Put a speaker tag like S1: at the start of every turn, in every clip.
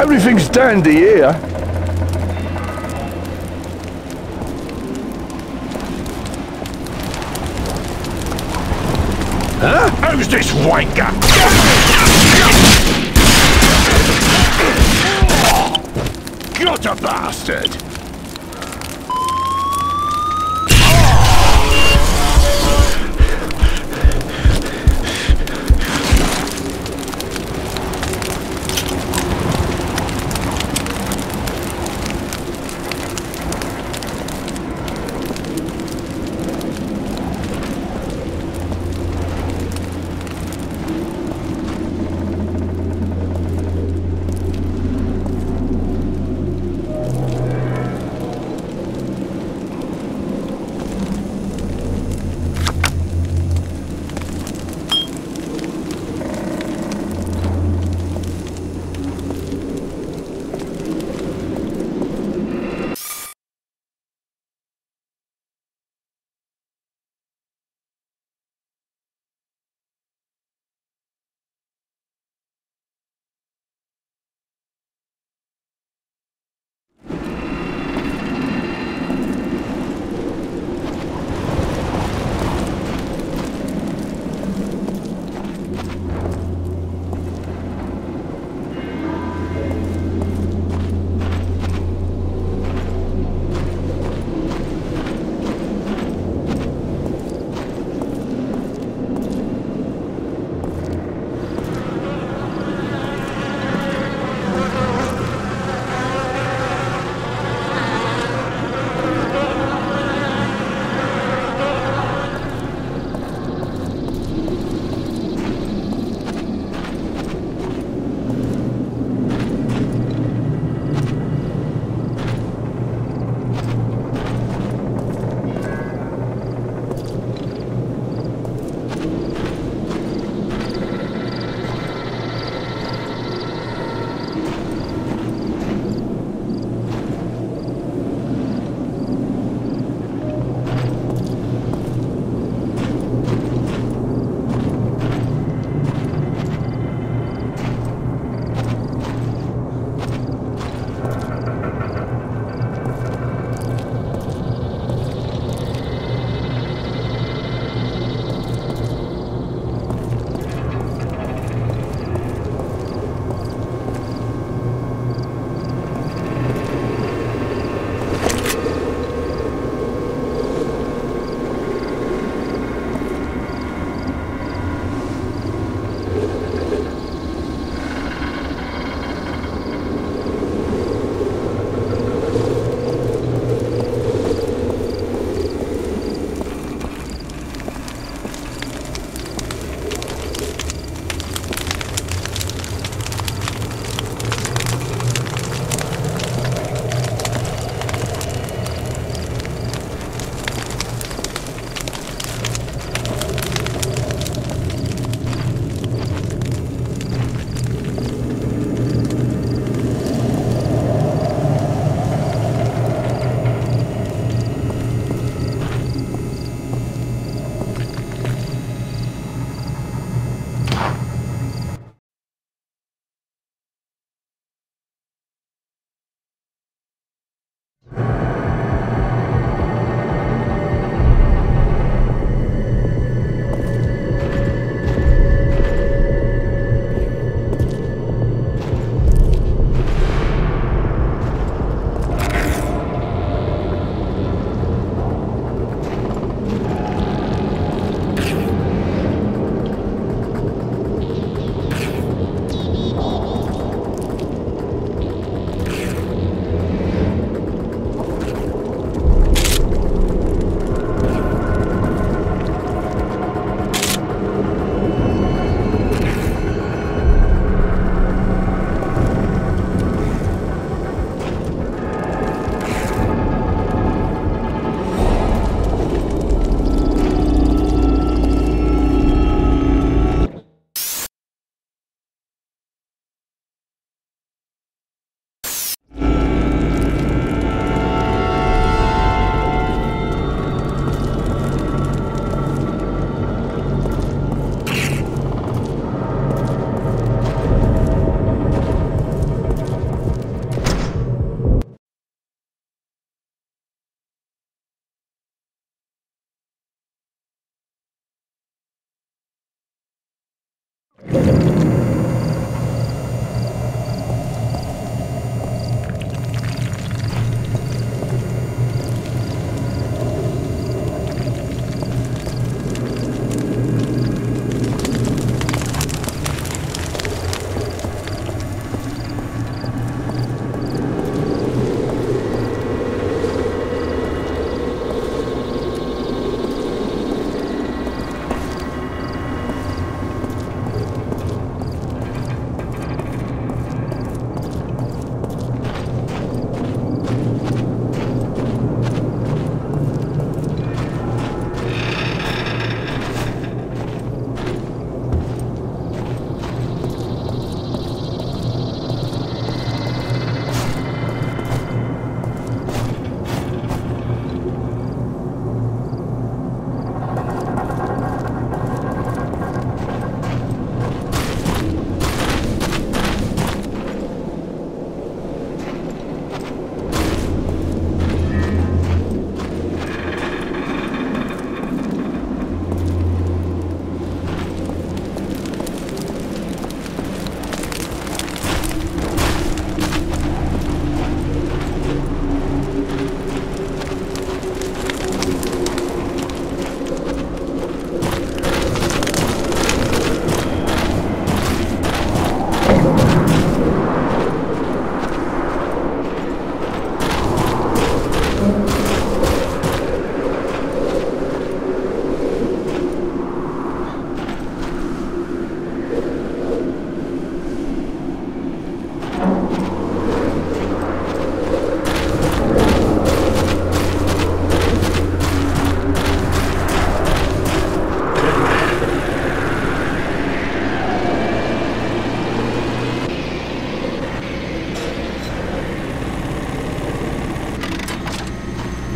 S1: Everything's dandy here. Huh? Who's this wanker? Got a bastard!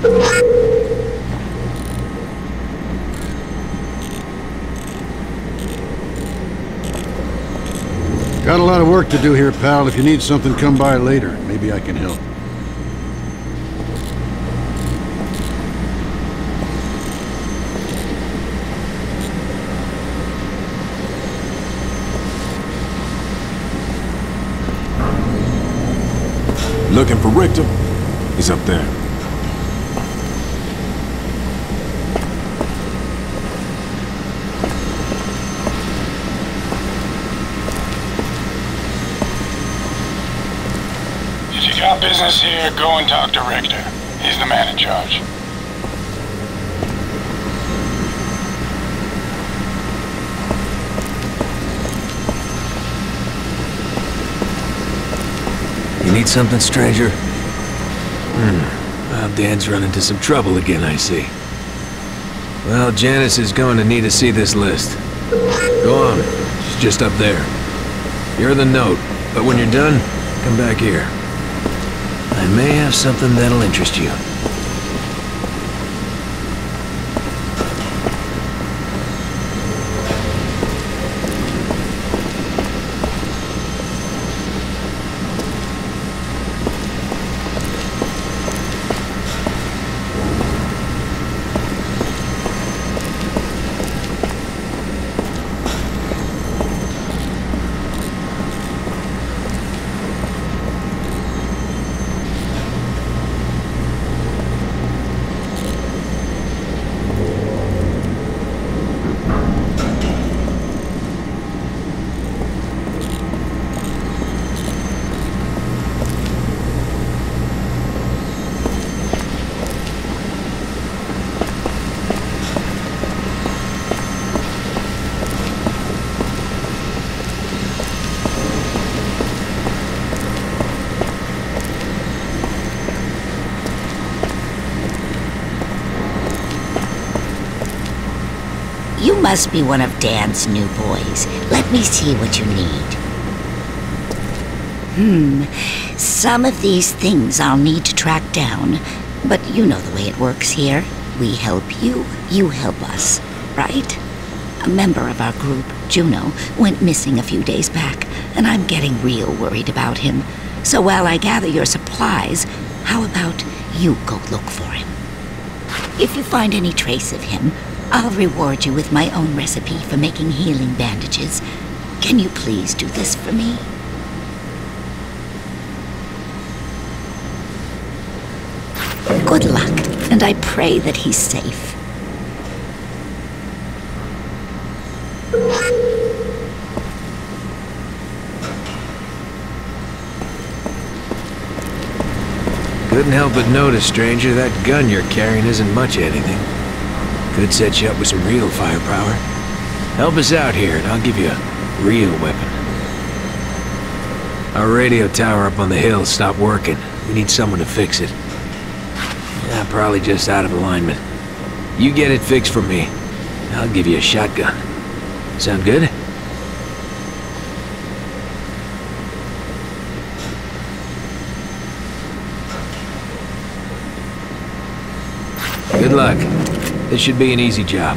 S2: Got a lot of work to do here, pal. If you need something, come by later. Maybe I can help.
S3: Looking for Richter? He's up there.
S4: If you got business here, go and talk to Richter. He's the man in charge.
S5: You need something, stranger? Well, Dan's run into some trouble again, I see. Well, Janice is going to need to see this list. Go on. She's just up there. You're the note, but when you're done, come back here. I may have something that'll interest you.
S6: You must be one of Dan's new boys. Let me see what you need. Some of these things I'll need to track down. But you know the way it works here. We help you, you help us, right? A member of our group, Juno, went missing a few days back, and I'm getting real worried about him. So while I gather your supplies, how about you go look for him? If you find any trace of him, I'll reward you with my own recipe for making healing bandages. Can you please do this for me? Good luck, and I pray that he's safe.
S5: Couldn't help but notice, stranger, that gun you're carrying isn't much anything. Could set you up with some real firepower. Help us out here, and I'll give you a real weapon. Our radio tower up on the hill stopped working. We need someone to fix it. Yeah, probably just out of alignment. You get it fixed for me. I'll give you a shotgun. Sound good? Good luck. This should be an easy job.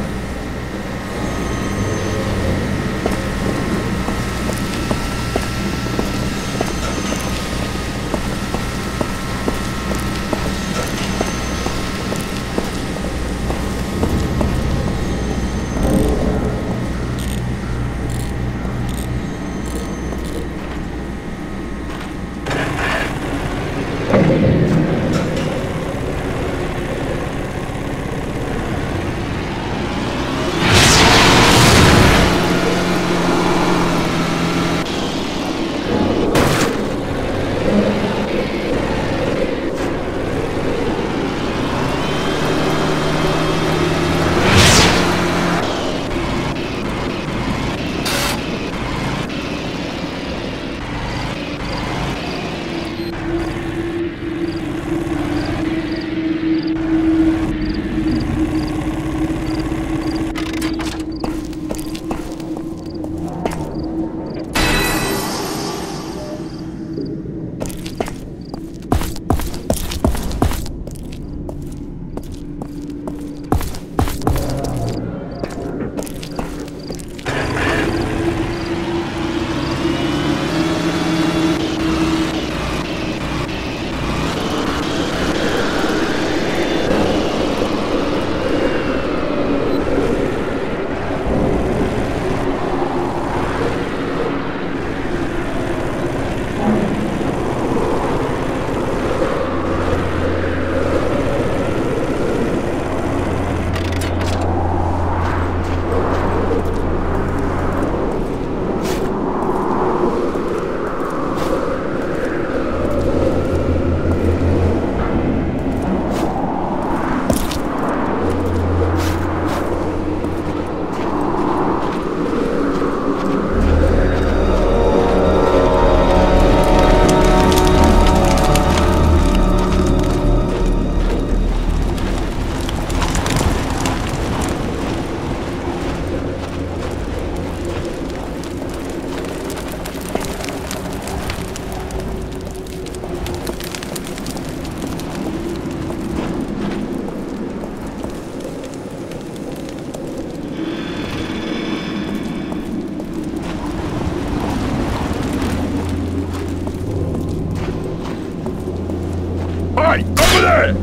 S1: Hey, over there!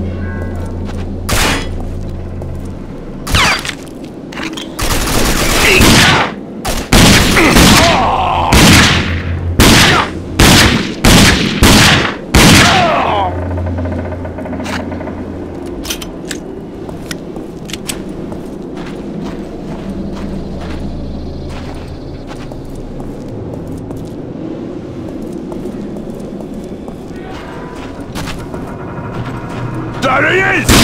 S1: There he is!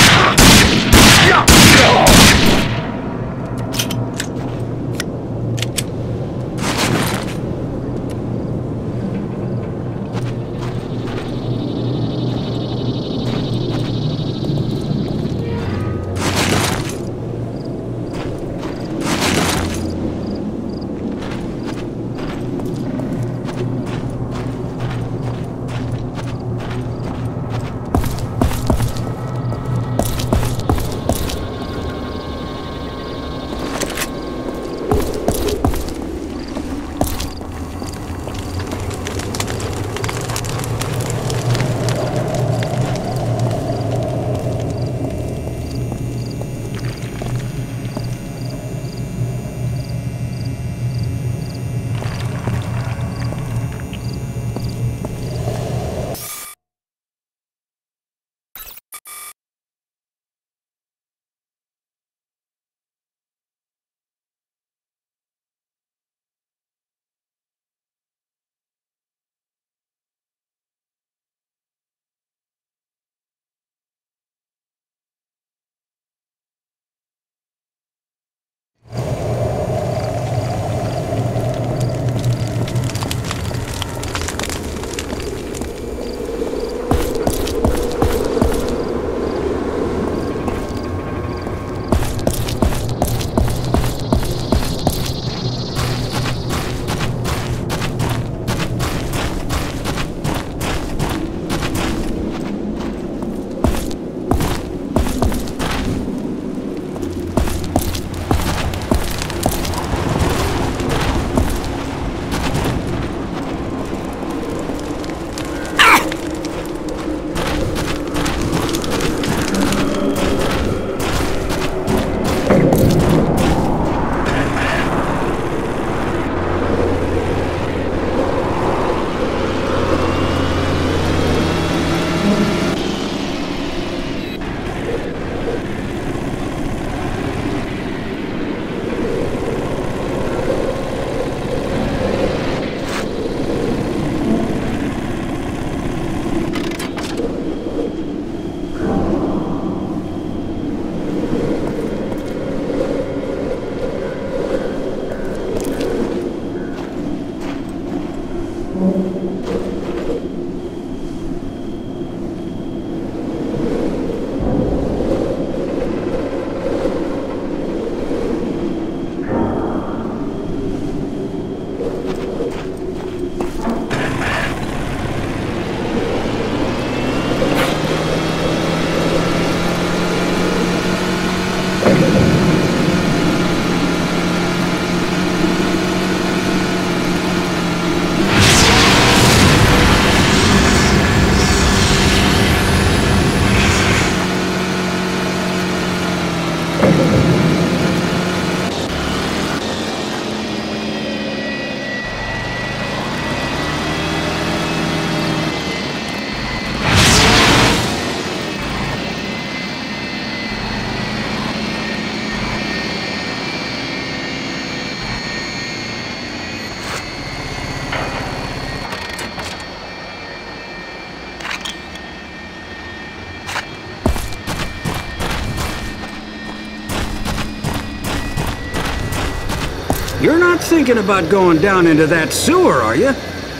S7: You're not thinking about going down into that sewer, are you?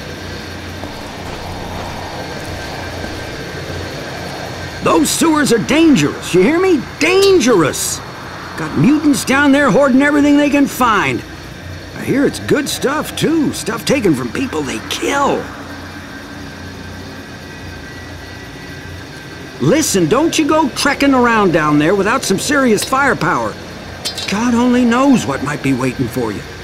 S7: Those sewers are dangerous, you hear me? Dangerous! Got mutants down there hoarding everything they can find. I hear it's good stuff, too. Stuff taken from people they kill. Listen, don't you go trekking around down there without some serious firepower. God only knows what might be waiting for you.